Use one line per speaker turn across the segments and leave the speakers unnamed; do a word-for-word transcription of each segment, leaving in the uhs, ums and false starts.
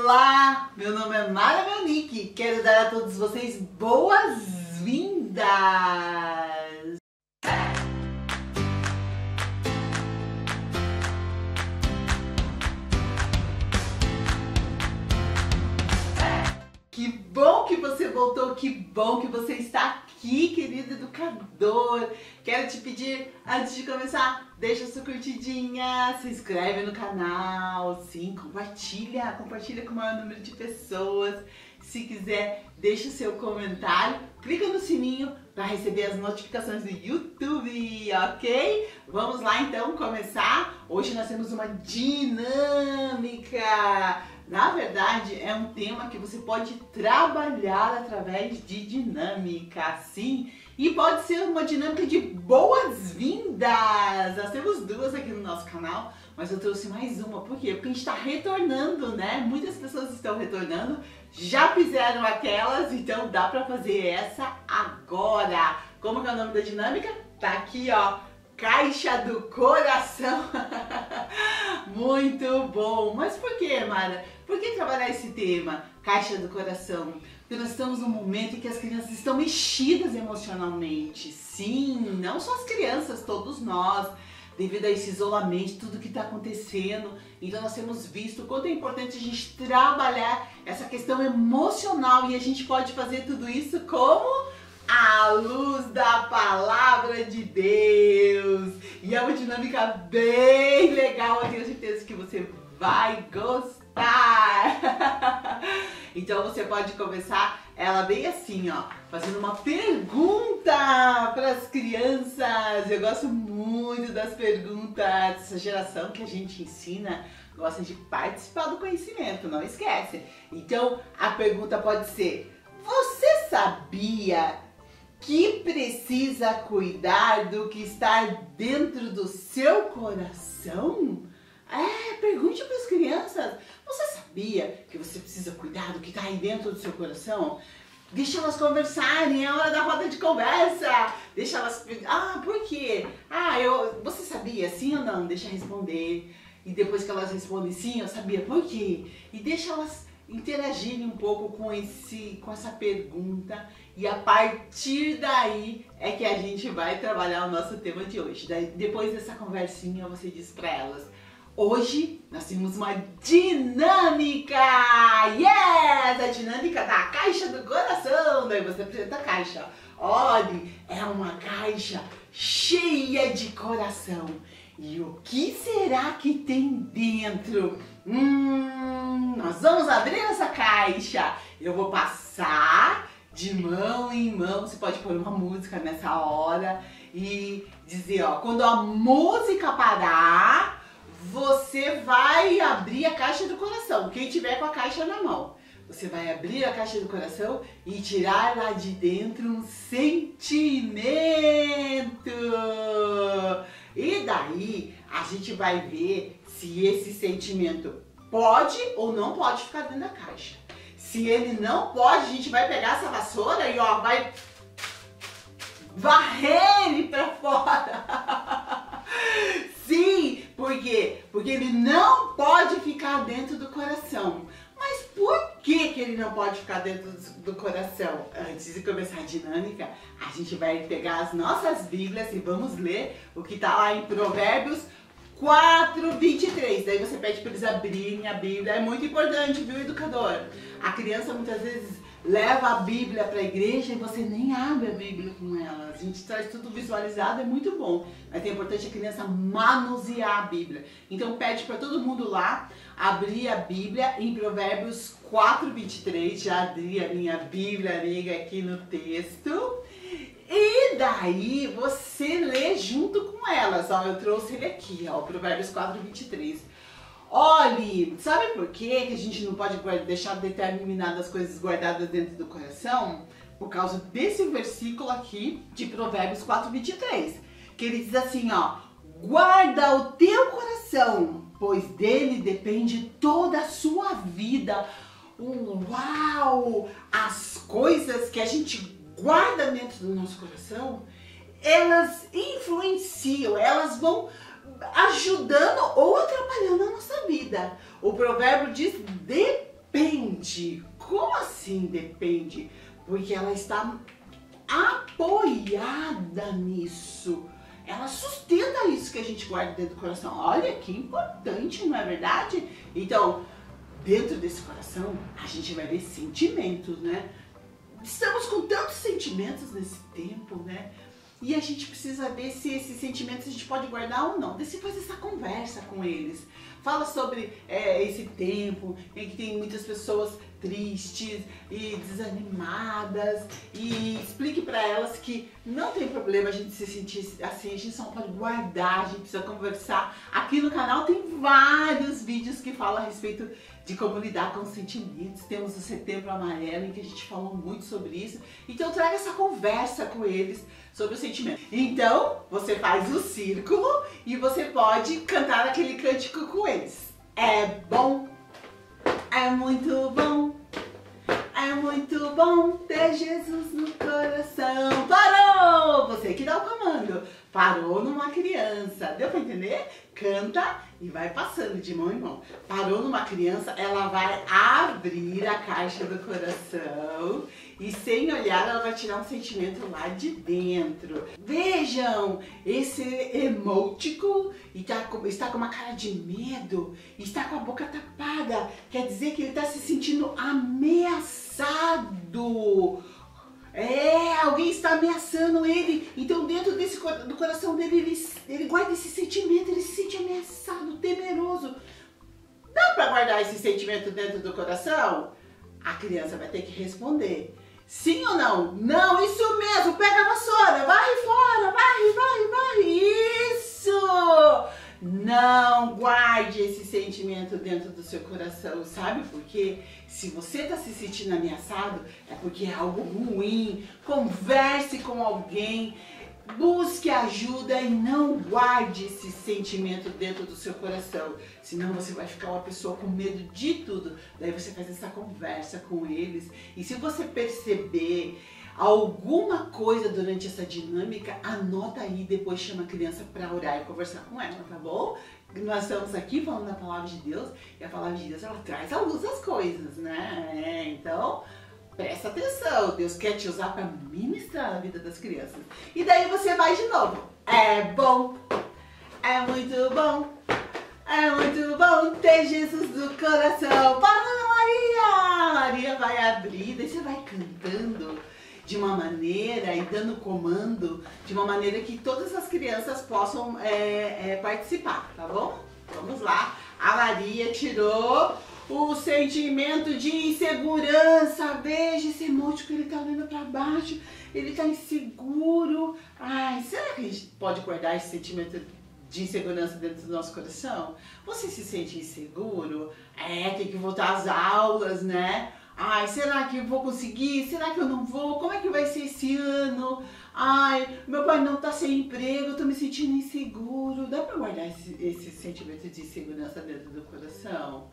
Olá, meu nome é Mara Melnick, quero dar a todos vocês boas-vindas! Que bom que você voltou, que bom que você está aqui, querido educador. Quero te pedir, antes de começar, deixa sua curtidinha, se inscreve no canal, sim, compartilha, compartilha com o maior número de pessoas. Se quiser, deixa o seu comentário, clica no sininho para receber as notificações do YouTube, ok? Vamos lá então começar. Hoje nós temos uma dinâmica. Na verdade, é um tema que você pode trabalhar através de dinâmica, sim, e pode ser uma dinâmica de boas-vindas. Nós temos duas aqui no nosso canal, mas eu trouxe mais uma. Por quê? Porque a gente está retornando, né? Muitas pessoas estão retornando, já fizeram aquelas, então dá para fazer essa agora. Como que é o nome da dinâmica? Tá aqui, ó. Caixa do coração. Muito bom. Mas por que, Mara? Por que trabalhar esse tema, caixa do coração? Porque nós estamos num momento em que as crianças estão mexidas emocionalmente. Sim, não só as crianças, todos nós, devido a esse isolamento, tudo que está acontecendo. Então nós temos visto o quanto é importante a gente trabalhar essa questão emocional, e a gente pode fazer tudo isso como à luz da palavra de Deus. E é uma dinâmica bem legal, eu tenho certeza que você vai gostar. Então você pode começar ela bem assim, ó, fazendo uma pergunta para as crianças. Eu gosto muito das perguntas dessa geração que a gente ensina, gosta de participar do conhecimento, não esquece. Então a pergunta pode ser: você sabia que precisa cuidar do que está dentro do seu coração? É, pergunte para as crianças. Você sabia que você precisa cuidar do que está aí dentro do seu coração? Deixa elas conversarem, é a hora da roda de conversa. Deixa elas... Ah, por quê? Ah, eu... Você sabia, sim ou não? Deixa responder. E depois que elas respondem sim, eu sabia, por quê? E deixa elas interagirem um pouco com, esse, com essa pergunta, e a partir daí é que a gente vai trabalhar o nosso tema de hoje. Daí, depois dessa conversinha, você diz para elas: hoje nós temos uma dinâmica! Yes! A dinâmica da caixa do coração! Daí você apresenta a caixa. Olhe, é uma caixa cheia de coração. E o que será que tem dentro? Hum, nós vamos abrir essa caixa. Eu vou passar de mão em mão. Você pode pôr uma música nessa hora e dizer, ó, quando a música parar, você vai abrir a caixa do coração. Quem tiver com a caixa na mão, você vai abrir a caixa do coração e tirar lá de dentro um sentimento. E daí a gente vai ver se esse sentimento pode ou não pode ficar dentro da caixa. Se ele não pode, a gente vai pegar essa vassoura e ó, vai varrer ele pra fora. Sim, por quê? Porque ele não pode ficar dentro do coração. Mas por que que ele não pode ficar dentro do coração? Antes de começar a dinâmica, a gente vai pegar as nossas bíblias e vamos ler o que está lá em Provérbios quatro, vinte e três. Daí você pede para eles abrirem a Bíblia. É muito importante, viu, educador? A criança muitas vezes leva a Bíblia para a igreja e você nem abre a Bíblia com ela. A gente traz tudo visualizado, é muito bom. Mas é importante a criança manusear a Bíblia. Então pede para todo mundo lá abrir a Bíblia em Provérbios quatro, vinte e três. Já abri a minha Bíblia, amiga, aqui no texto. E daí você lê junto com elas. Ó, eu trouxe ele aqui, ó, Provérbios quatro, vinte e três. Olhe, sabe por quê que a gente não pode deixar determinadas coisas guardadas dentro do coração? Por causa desse versículo aqui de Provérbios quatro, vinte e três. Que ele diz assim, ó: guarda o teu coração, pois dele depende toda a sua vida. Uau! As coisas que a gente guarda dentro do nosso coração, elas influenciam, elas vão ajudando ou atrapalhando a nossa vida. O provérbio diz: depende Depende. Como assim depende? Porque ela está apoiada nisso. Ela sustenta isso que a gente guarda dentro do coração. Olha que importante, não é verdade? Então, dentro desse coração, a gente vai ver sentimentos, né? Estamos com tantos sentimentos nesse tempo, né? E a gente precisa ver se esses sentimentos a gente pode guardar ou não. Daí você faz essa conversa com eles. Fala sobre é, esse tempo em que tem muitas pessoas tristes e desanimadas. E explique para elas que não tem problema a gente se sentir assim. A gente só pode guardar, a gente precisa conversar. Aqui no canal tem vários vídeos que falam a respeito de como lidar com os sentimentos. Temos o Setembro Amarelo, em que a gente falou muito sobre isso. Então traga essa conversa com eles sobre o sentimento. Então, você faz o círculo e você pode cantar aquele cântico com eles. É bom, é muito bom, é muito bom ter Jesus no coração. Parou! Você que dá o comando. Parou numa criança. Deu pra entender? Canta e vai passando de mão em mão. Parou numa criança, ela vai abrir a caixa do coração e sem olhar ela vai tirar um sentimento lá de dentro. Vejam, esse emotico está com, está com uma cara de medo, está com a boca tapada. Quer dizer que ele está se sentindo ameaçado. É, alguém está ameaçando ele. Então dentro desse, do coração dele, ele, ele guarda esse sentimento, ele se sente ameaçado, temeroso. Dá para guardar esse sentimento dentro do coração? A criança vai ter que responder. Sim ou não? Não, isso mesmo, pega a vassoura, vai fora, vai, vai, vai, isso! Não guarde esse sentimento dentro do seu coração, sabe por quê? Se você está se sentindo ameaçado, é porque é algo ruim. Converse com alguém, busque ajuda e não guarde esse sentimento dentro do seu coração. Senão você vai ficar uma pessoa com medo de tudo. Daí você faz essa conversa com eles. E se você perceber alguma coisa durante essa dinâmica, anota aí, depois chama a criança para orar e conversar com ela, tá bom? Nós estamos aqui falando da palavra de Deus e a palavra de Deus ela traz à luz as coisas, né? É, então, presta atenção, Deus quer te usar para ministrar a vida das crianças. E daí você vai de novo. É bom, é muito bom, é muito bom ter Jesus no coração. Para, Maria! Maria vai abrir, daí você vai cantando de uma maneira e dando comando de uma maneira que todas as crianças possam é, é, participar, tá bom? Vamos lá. A Maria tirou o sentimento de insegurança. Veja esse emoji que ele tá olhando para baixo. Ele tá inseguro. Ai, será que a gente pode guardar esse sentimento de insegurança dentro do nosso coração? Você se sente inseguro? É, tem que voltar às aulas, né? Ai, será que eu vou conseguir? Será que eu não vou? Como é que vai ser esse ano? Ai, meu pai não tá sem emprego, eu tô me sentindo inseguro. Dá pra guardar esse, esse sentimento de insegurança dentro do coração?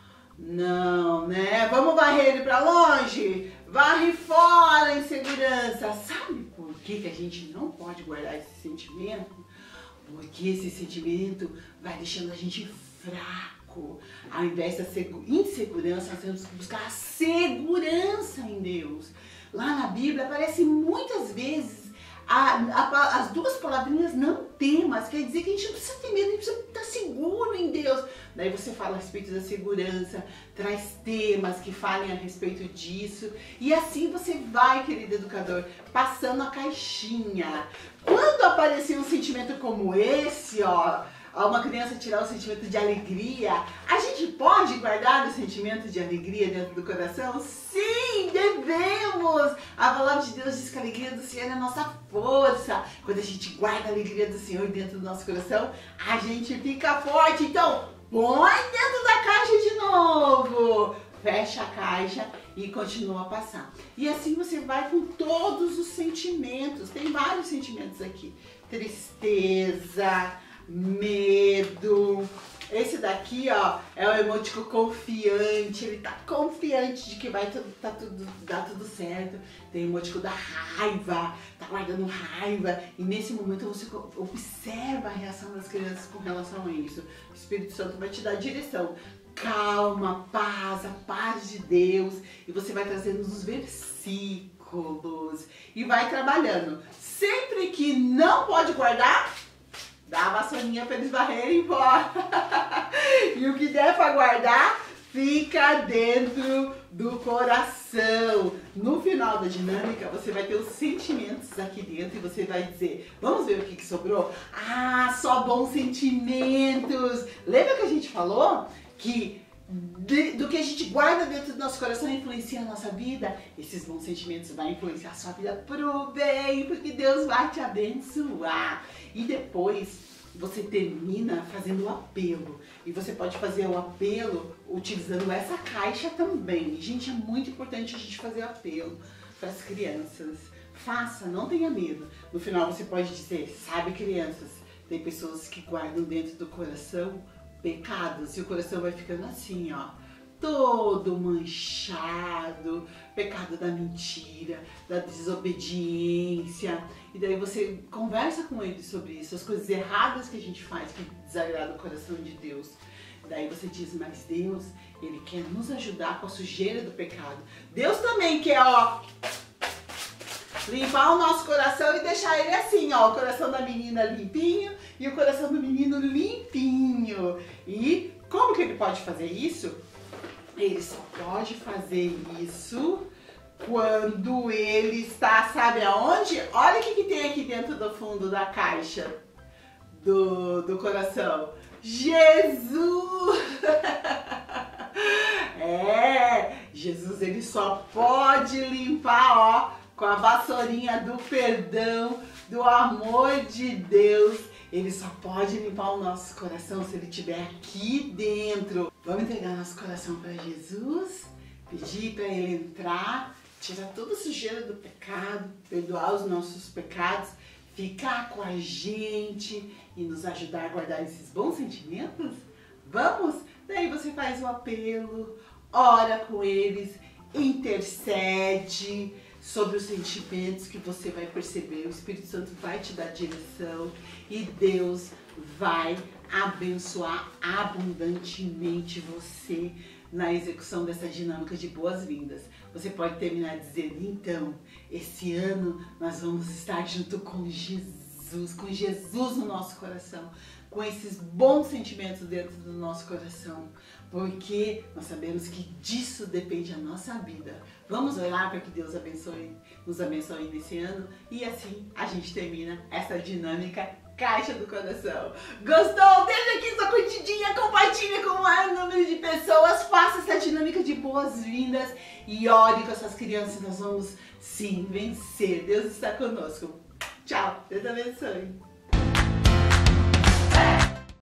Não, né? Vamos varrer ele pra longe? Varre fora a insegurança. Sabe por que que a gente não pode guardar esse sentimento? Porque esse sentimento vai deixando a gente fraco. Ao invés da insegurança, nós temos que buscar a segurança em Deus. Lá na Bíblia aparece muitas vezes a, a, as duas palavrinhas não temas. Quer dizer que a gente não precisa ter medo, a gente precisa estar seguro em Deus. Daí você fala a respeito da segurança, traz temas que falem a respeito disso. E assim você vai, querido educador, passando a caixinha. Quando aparecer um sentimento como esse, ó, uma criança tirar o sentimento de alegria, a gente pode guardar o sentimento de alegria dentro do coração? Sim, devemos! A palavra de Deus diz que a alegria do Senhor é a nossa força. Quando a gente guarda a alegria do Senhor dentro do nosso coração, a gente fica forte. Então, põe dentro da caixa de novo. Fecha a caixa e continua a passar. E assim você vai com todos os sentimentos. Tem vários sentimentos aqui. Tristeza, medo. Esse daqui, ó, é o emotico confiante. Ele tá confiante de que vai tudo, tá tudo, dar tudo certo. Tem o emotico da raiva, tá guardando raiva. E nesse momento você observa a reação das crianças com relação a isso. O Espírito Santo vai te dar direção. calma, paz, a paz de Deus. E você vai trazendo os versículos e vai trabalhando. Sempre que não pode guardar, dá a vassourinha para eles varrerem embora. E o que der para guardar, fica dentro do coração. No final da dinâmica, você vai ter os sentimentos aqui dentro e você vai dizer, vamos ver o que, que sobrou? Ah, só bons sentimentos. Lembra que a gente falou que de, do que a gente guarda dentro do nosso coração influencia a nossa vida? Esses bons sentimentos vão influenciar a sua vida pro bem, porque Deus vai te abençoar. E depois você termina fazendo o apelo. E você pode fazer o apelo utilizando essa caixa também. Gente, é muito importante a gente fazer apelo para as crianças. Faça, não tenha medo. No final você pode dizer, sabe, crianças, tem pessoas que guardam dentro do coração pecados. E o coração vai ficando assim, ó, todo manchado, pecado da mentira, da desobediência. E daí você conversa com ele sobre isso, as coisas erradas que a gente faz que desagrada o coração de Deus. Daí você diz, mas Deus, Ele quer nos ajudar com a sujeira do pecado. Deus também quer, ó, limpar o nosso coração e deixar ele assim, ó, o coração da menina limpinho e o coração do menino limpinho. E como que ele pode fazer isso? Ele só pode fazer isso quando ele está, sabe aonde? Olha o que, que tem aqui dentro do fundo da caixa do, do coração. Jesus! É, Jesus, ele só pode limpar, ó, com a vassourinha do perdão, do amor de Deus. Ele só pode limpar o nosso coração se ele estiver aqui dentro. Vamos entregar nosso coração para Jesus, pedir para ele entrar, tirar toda a sujeira do pecado, perdoar os nossos pecados, ficar com a gente e nos ajudar a guardar esses bons sentimentos? Vamos? Daí você faz o apelo, ora com eles, intercede sobre os sentimentos que você vai perceber. O Espírito Santo vai te dar direção e Deus vai abençoar abundantemente você na execução dessa dinâmica de boas-vindas. Você pode terminar dizendo, então, esse ano nós vamos estar junto com Jesus, com Jesus no nosso coração, com esses bons sentimentos dentro do nosso coração, porque nós sabemos que disso depende a nossa vida. Vamos orar para que Deus abençoe, nos abençoe nesse ano e assim a gente termina essa dinâmica Caixa do Coração. Gostou? Deixa aqui sua curtidinha, compartilha com o maior número de pessoas, faça essa dinâmica de boas-vindas e ore com essas crianças, nós vamos sim vencer. Deus está conosco. Tchau, Deus abençoe.